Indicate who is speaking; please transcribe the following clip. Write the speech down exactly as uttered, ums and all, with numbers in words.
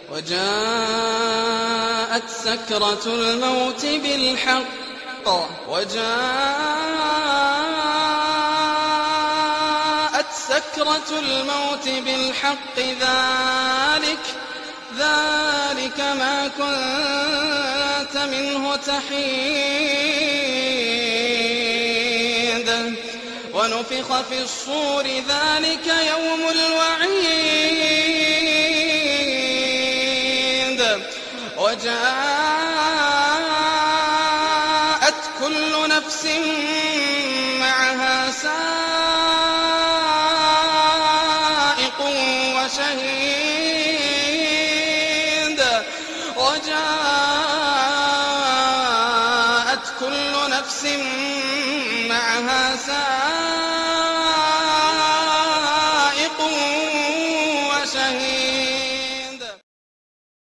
Speaker 1: وجاءت سكرة الموت بالحق وجاءت سكرة الموت بالحق ذلك ذلك ما كنت منه تحيد ونفخ في الصور ذلك يوم الوعيد وجاءت كل نفس معها سائق وشهيد وجاءت كل نفس معها سائق